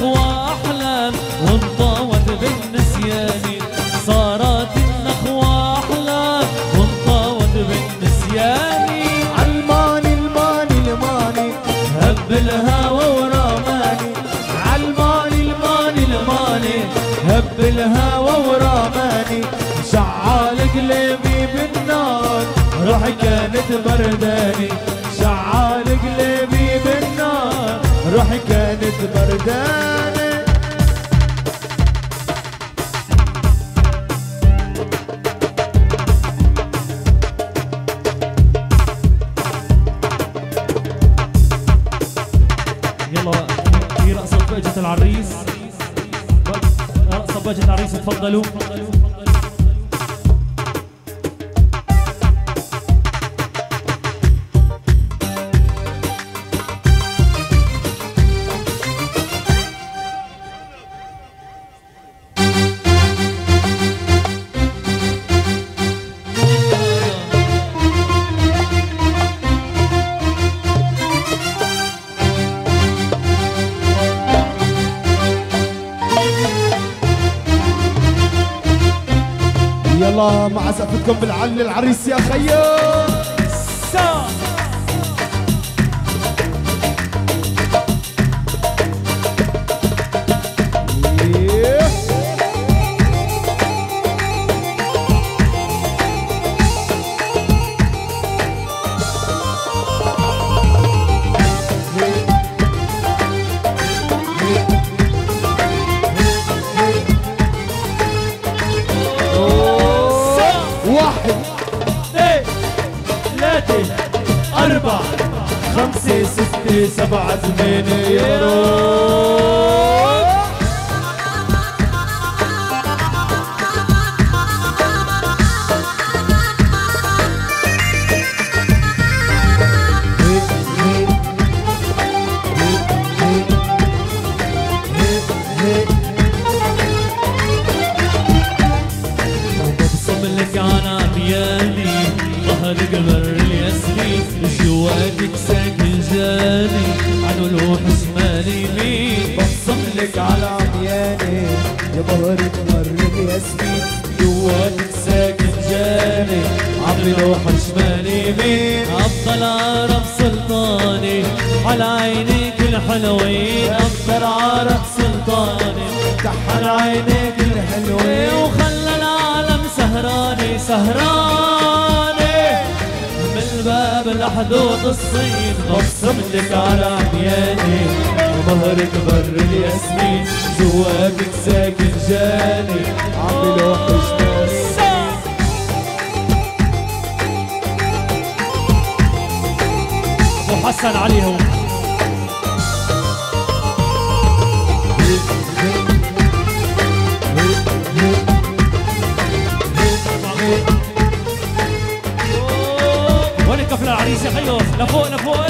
النخوة أحلام وانطوت بالنسيان، صارت النخوة أحلام وانطوت بالنسيان. عالماني الماني الماني هب الهوى ورماني، عالماني الماني الماني هب الهوى ورماني. شعال قلبي بالنار روح كانت برداني، شعال قلبي بالنار روح كانت برداني. يلا في رقصة بهجة العريس، رقصة بهجة العريس تفضلوا. يلا مع سقفتكم بالعل العريس يا خيو. واحد اثنين ثلاثة أربعة خمسة ستة سبعة ثمانية يروح. قمر الياسمين جواتك ساكن جاني عنو لوح شمالي يمين. بصم لك على عمياني يا بهر قمر الياسمين جواتك ساكن جاني عم لوح شمالي يمين. افضل عرب سلطاني على عينيك الحلوين، افضل عرب سلطاني على عينيك الحلوين. وخلى العالم سهراني سهراني من باب الحدود الصين. بصم لك على عمياني ومهرك بر الياسمين جواتك ساكن جاني عم لوح شمالي. ابو حسن عليهم وين الكفل العريس يا خيو لفوق لفوق.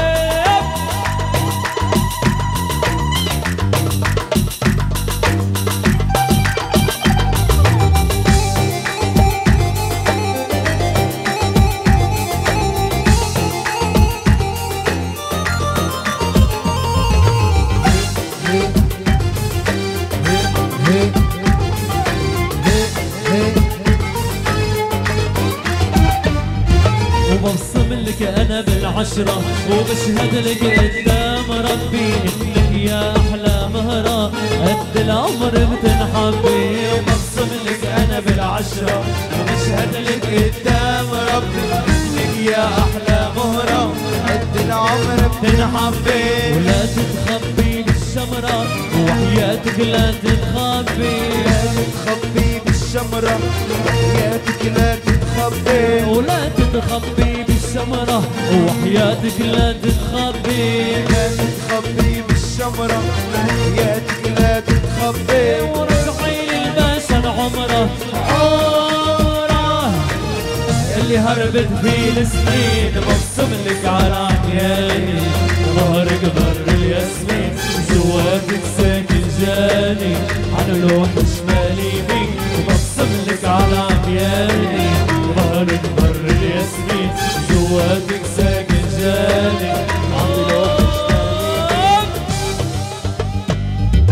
وبصم لك انا بالعشرة وبشهد لك قدام ربي انك يا احلى مهرة قد العمر بتنحبي. وبصم لك انا بالعشرة وبشهد لك قدام ربي انك يا احلى مهرة قد العمر بتنحبي. ولا تتخبي بالشمرة وحياتك لا تتخبي، لا تتخبي بالشمرة وحياتك لا تتخبي. ولا تتخبي بالشمرة وحياتك لا تتخبي، لا تتخبي بالشمرة وحياتك لا تتخبي. ورجعي للباشا العمرة عمره اللي هربت فيه السنين. بصم لك على عمياني ظهرك بر الياسمين جواتك ساكن جاني على لوح شمالي يمين. بصم لك على عمياني ظهرك بر الياسمين جواتك ساكن جاني على لوح شمالي.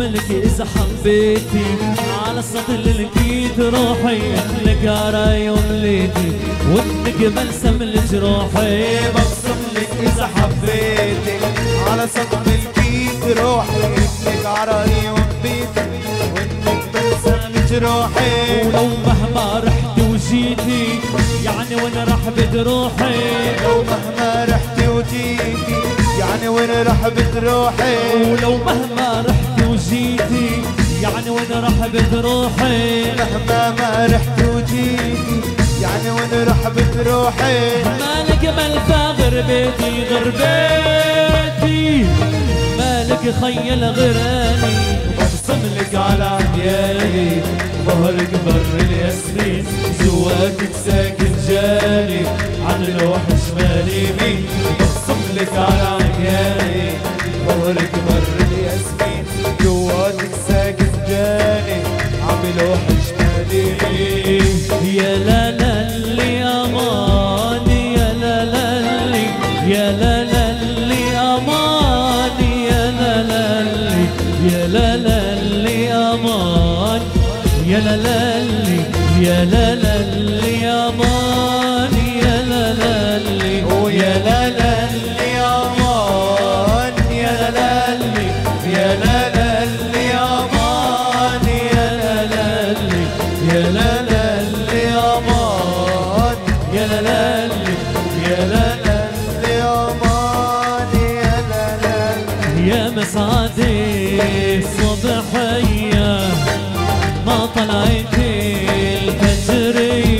لك إذا حبيتي على السطر لقيت روحي إنك عراي ومليتي وإنك بلسم لجروحي بقسم لك إذا حبيتك على سطح لقيت روحي إنك عراي ومبيتي وإنك بلسم جروحي ولو مهما رحت وجيتي يعني وين راح بتروحي لو مهما رحتي وجيتي يعني وين راح بتروحي ولو مهما رحت وجيتي يعني وين راح بتروحي مهما ما رحتي وجيتي يعني وين راح بتروحي مالك مالفاغر بيتي غير بيتي مالك خيل غيراني بقسم لك على عمياني ظهرك بر الياسمين جواتك ساكن جاني عن لوح شمالي يمين بقسم لك على عمياني ظهرك بر الياسمين جواتك ساكن جاني عم لوح شمالي يمين يا لا لا اللي اماني يا لا لا اللي يا لا لا اللي اماني يا لا لا اللي يا لا لا اللي امان يا لا لا اللي يا لا لا اللي اماني يا لا لا اللي ويا لا لا اللي امان يا لا لا اللي يا لا لا اللي امان يا لا لا اللي يا لا لا اللي امان يا لا لا اللي يا لا لا اللي امان يا لا لا يا مسعدي الصبحية ما طلعت الفجر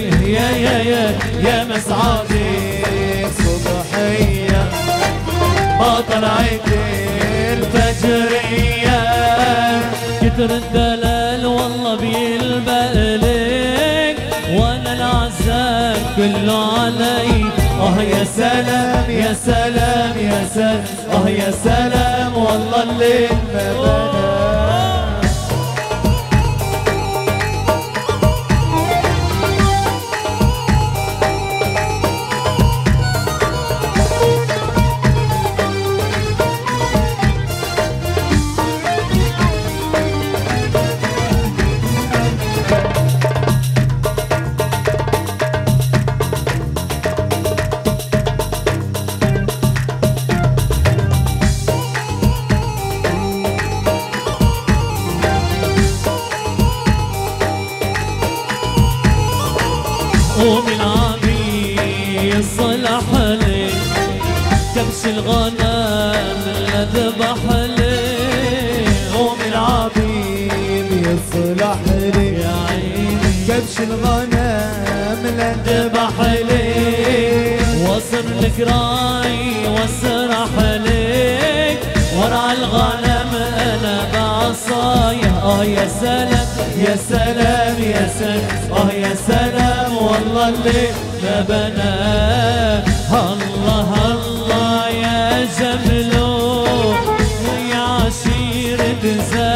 يا مسعدي صبحية ما طلعت الفجرية كتر الدلال والله بيلبق وانا العذاب كله علي يا سلام يا سلام يا سلام يا سلام والله الليل ما بدا قوم العبي صلح لي كبش الغنم لذبح لي قوم العظيم يصلح لي يا عيني كبش الغنم لذبح لي وصر لك راي واسرح لك ورع الغنم انا بعصايا يا سلام يا سلام يا سلام يا سلام والله اللي ما بنى الله الله يا جمله يا عشيرة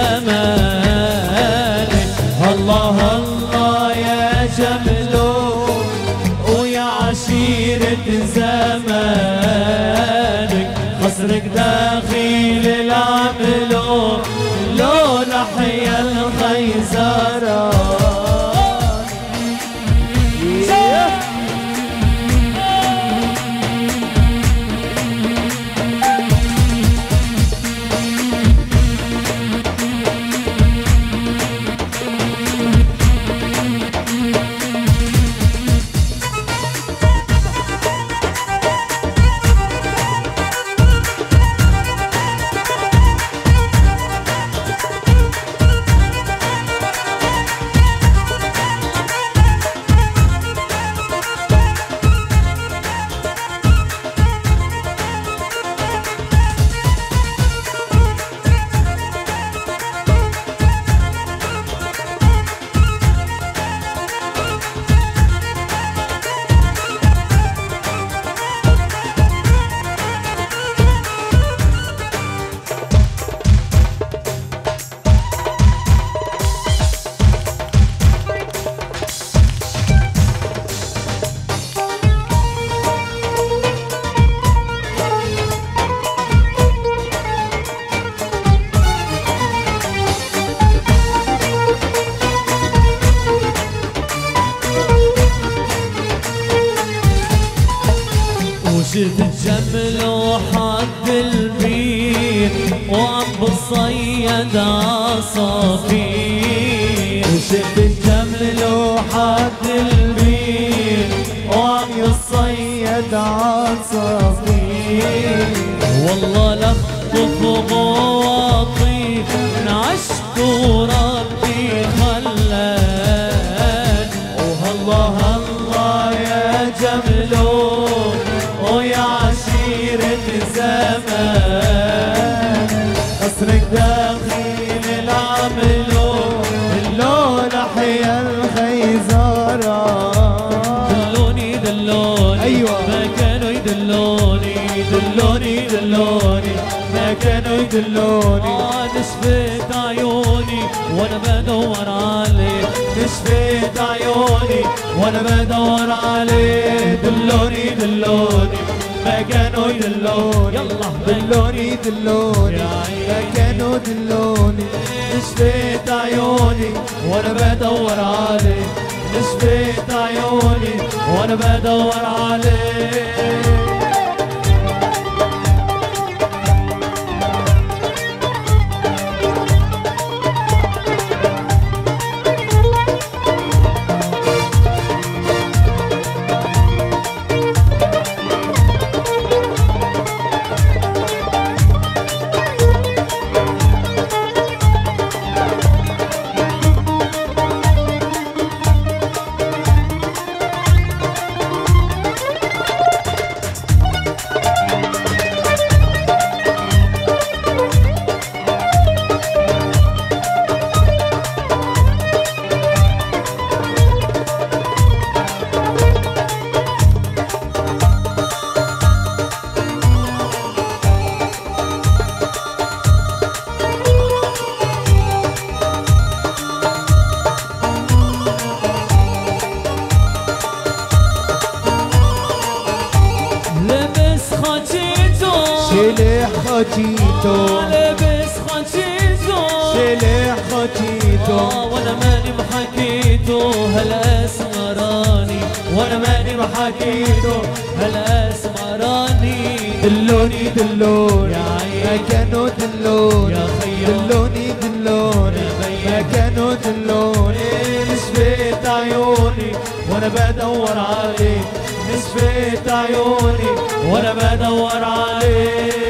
زمانك الله الله يا جمله ويا عشيرة زمانك قصرك داخل العملو لو لحيا الخيزران حد البير وعم بصيد عصافير. شفت الجمل وحد البير وعم يصيد عصافير. والله لخطف غواطي من عشق وربي خلان. والله الله يا جملو ويا عشيرة زمان. قصرك داخل العملو اللون حيا الخيزرة. دلوني دلوني أيوة. ما كانوا يدلوني دلوني دلوني ما كانوا يدلوني. نشفت عيوني وانا بدور عليه. نشفت عيوني وانا بدور عليه. دلوني دلوني ما كانوا يدلوني. يلا دلوني دلوني ما كانوا دلوني. نشفت عيوني وانا بدور عليه. نشفت عيوني وانا بدور عليه. شلح خجيتو لابس خجيتو شلح خجيتو وانا ماني محكيتو هلا اسمراني وانا ماني محكيتو هلا اسمراني. دلوني دلوني يا عيني ما كانوا دلوني يا خيو دلوني دلوني ما كانوا دلوني. نشفت عيوني وانا بدور عليه. نشفت عيوني وانا بدور عليه.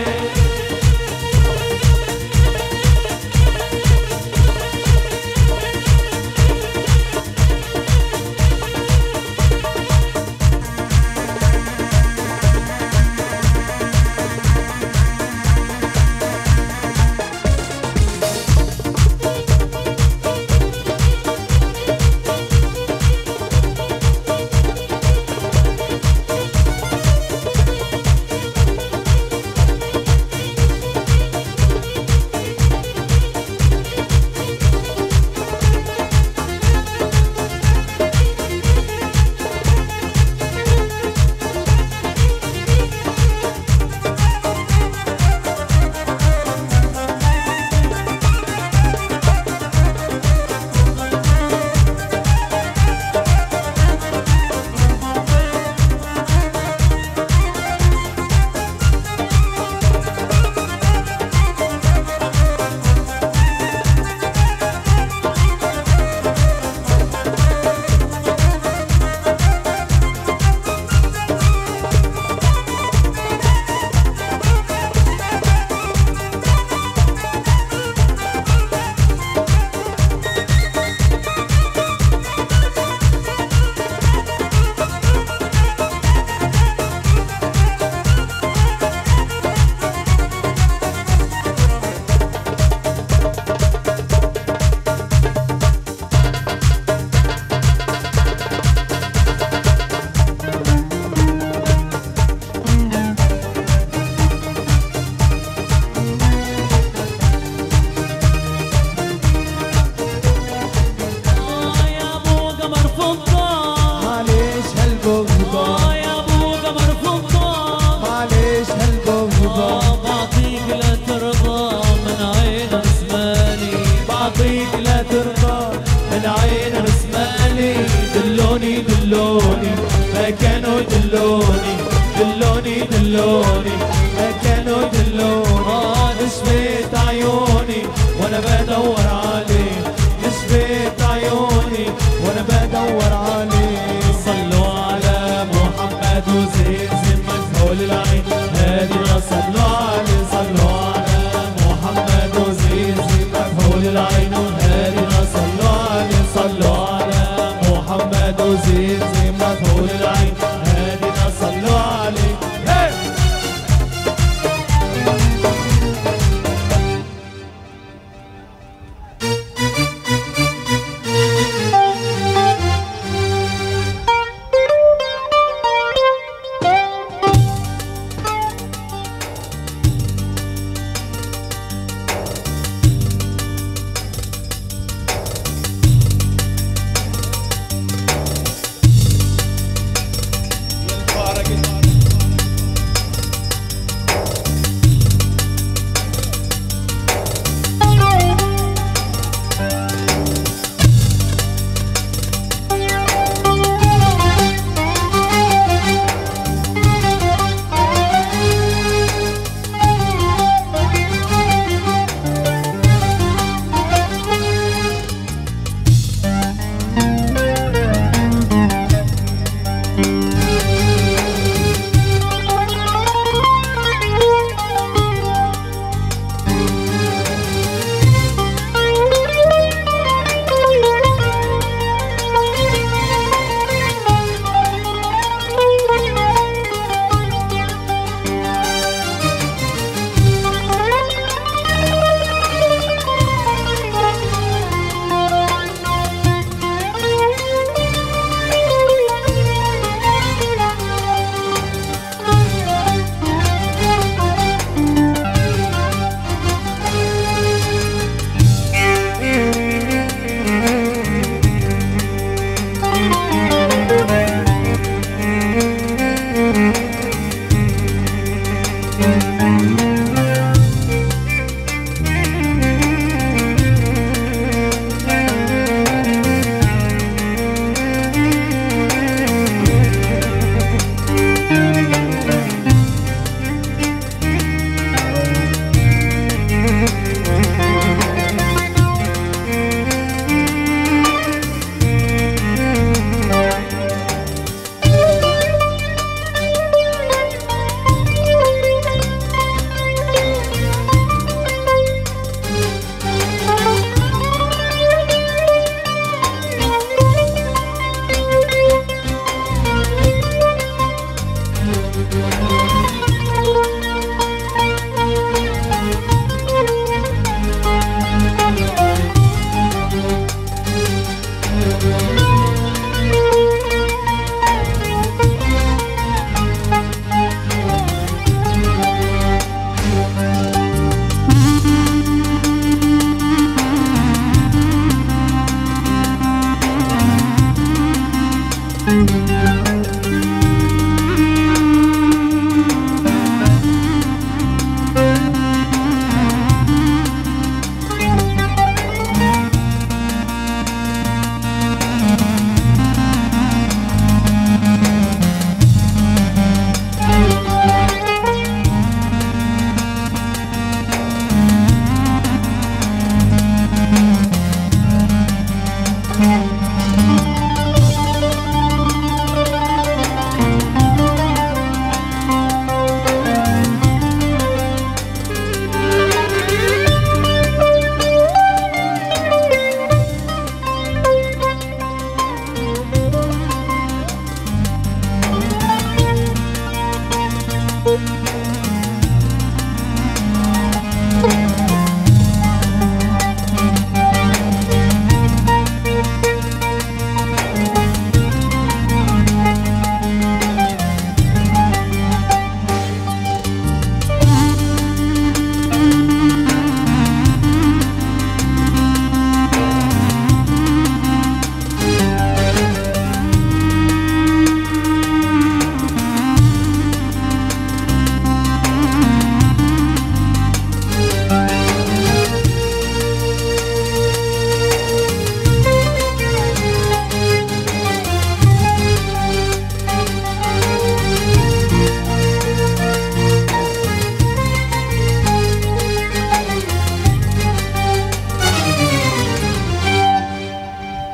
دلوني ما كانوا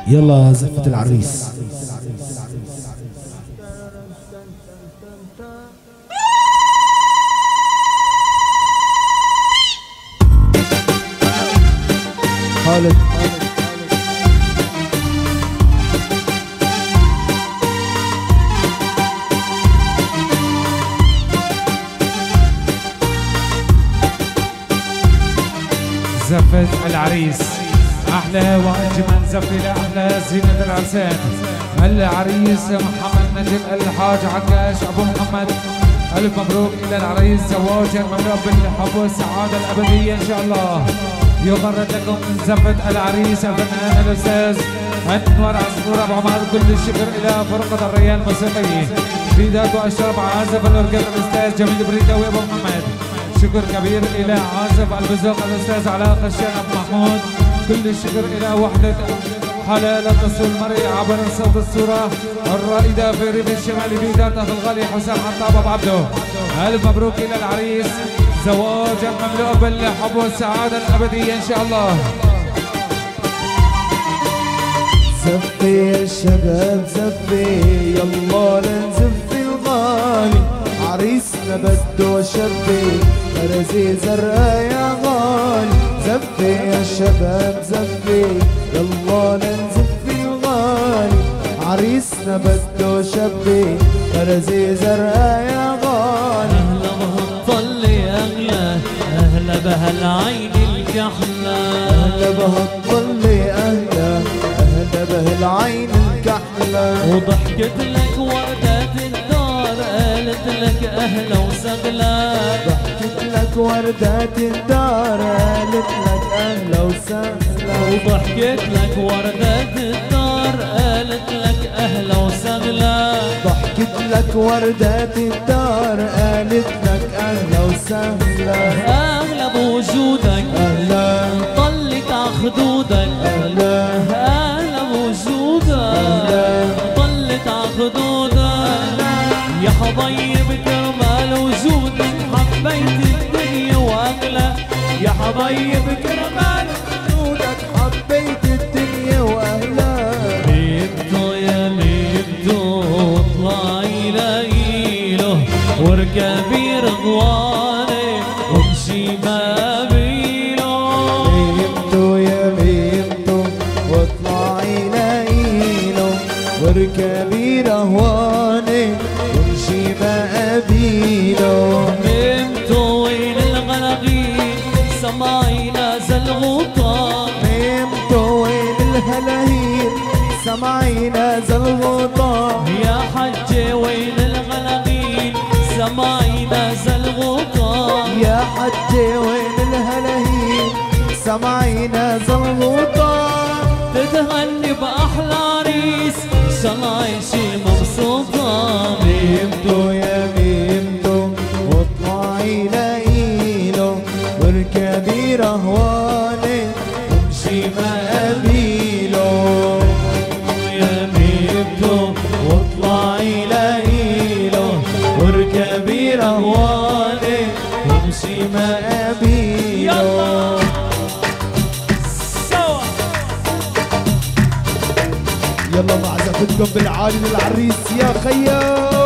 يلا زفة العريس. خالد زفة العريس أحلى وأجمل زفة لأحلى زينة العرسان. العريس محمد نجم الحاج عكاش أبو محمد، ألف مبروك إلى العريس زواجا مملوء بالحب والسعادة الأبدية إن شاء الله. يغرد لكم من زفة العريس الفنان الأستاذ أنور عصفور أبو عمر. كل الشكر إلى فرقة الريان الموسيقية بذات وأشرف عازف الأوركسترا الأستاذ جميل بريداوي أبو محمد. شكر كبير إلى عازف البزوق الأستاذ علاء خشان أبو محمود. كل الشكر إلى وحدة حلال التصوير المرئي عبر صوت الصورة الرائدة في ريف الشمال بذات أخي الغالي حسام حطاب أبو عبده. ألف مبروك إلى العريس زواجا مملوء بالحب والسعادة الأبدية إن شاء الله. زفي يا الشباب زفي، يلا لنزفي الغالي، عريسنا بده شبي فرزي زرقاء يا غالي. زفي يا الشباب زفي، يلا لنزفي الغالي، عريسنا بده شبي فرزي زرقاء يا غالي. أهلا بهالطلة أغلى، أهلا بهالعين الكحلة، أهلا بهالطلة أهلا، أهلا بهالعين الكحلة. وضحكت لك وردات الدار قالت لك أهلا وسهلا. ضحكت لك وردات الدار قالت لك أهلا وسهلا. وضحكت لك وردات الدار قالت لك أهلا وسهلا. ضحكت لك وردات الدار قالت لك أهلا وسهلا. أهلا بوجودك أهلا طلت عخدودك. أهلا أهلا بوجودك طلت عخدودك. يا حبايب كرمال وجودك حبيت الدنيا وأغلى. يا حبايب كرمال وجودك حبيت الدنيا وأهلا. بيبدو يا بيبدو اطلعي ليله واركبي رضواني وامشي ما بيله. بيمتو يا بيمتو واطلعي ليله واركبي رهواني وامشي مقابيله. بيبدو وين الغلاغيل سماعي نازل غطاء. بيمتو وين الهلاهيل سمعي نازل غطاء. يا حجة وين الغلاغيل سماعي نازل غطاء. يا حجة وين الهلاهيل سمعي نازل غطاء. تتهني بأحلى عريس شالله عايشة مبسوطة. بيمتو يا بيمتو واطلعي ليله واركبي رهواني وامشي مقابيله. يا بيبتو واطلعي ليله واركبي رهواني وامشي مقابيله. سوا. يلا مع زفتكم بالعالي للعريس يا خيا.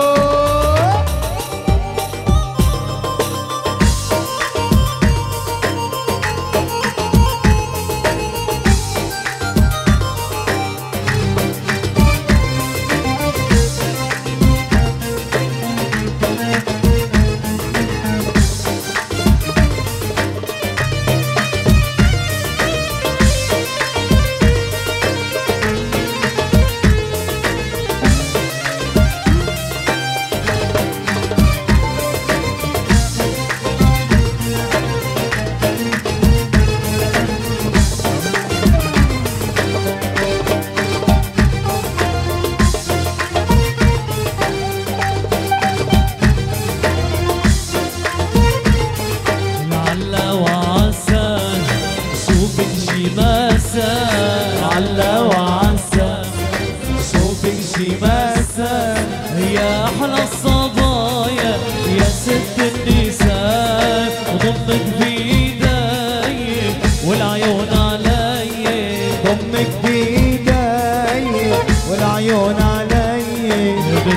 على وعسى شوفك شي مسا يا احلى الصبايا يا ست النساء. ضمك بايدي والعيون علي ضمك بايدي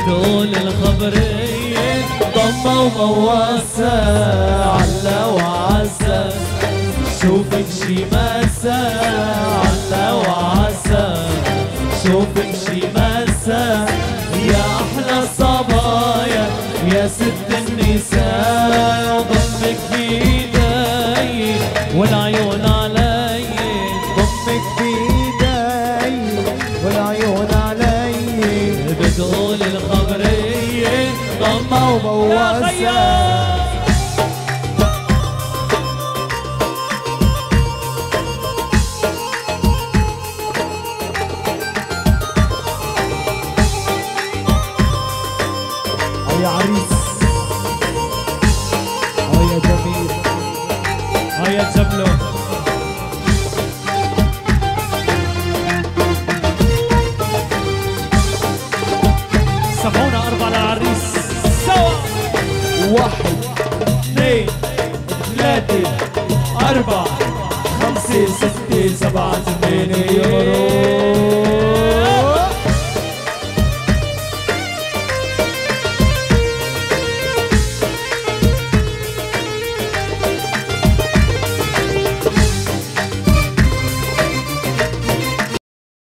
بتقول الخبرية ضمة ومواسة علا وعسى شوفك شي مسا علا وعسى شوفك شي مسا يا أحلى الصبايا يا ست النساء وضمك بإيدي والعيون علي ضمك بإيدي والعيون علي بتقول الخبرية ضمة ومواسة يا عريس يا جميل يا جبلو سمعونا 4 للعريس سوا 1 2 3 4 5 6 7 8 يورو